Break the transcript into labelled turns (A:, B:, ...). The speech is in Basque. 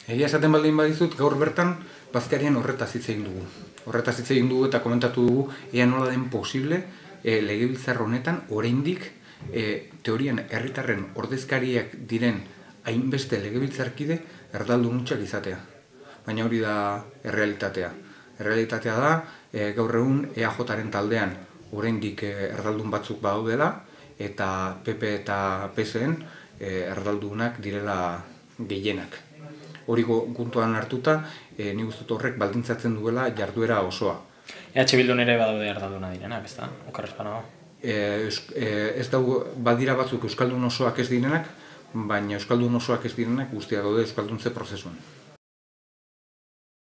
A: Egia esaten baldin badizut, gaur bertan bazkarian horretaz hitz egin dugu. Horretaz hitz egin dugu eta komentatu dugu ea nola den posible legebiltzar honetan oraindik teorian herritarren ordezkariak diren hainbeste legebiltzarkide erdaldun hutsak izatea. Baina hori da errealitatea. Errealitatea da gaur egun EAJaren taldean oraindik erdaldun batzuk badaudela eta PP eta PSen erdaldunak direla gehienak. Hori guntuan hartuta, nik uste dut horrek baldintzatzen duela jarduera osoa.
B: EH Bildun ere badaude erdalduna direnak, ez da? Okerrezpanago?
A: Ez dago, badira batzuk euskaldun osoak ez direnak, baina euskaldun osoak ez direnak guztiak daude euskalduntze prozesuan.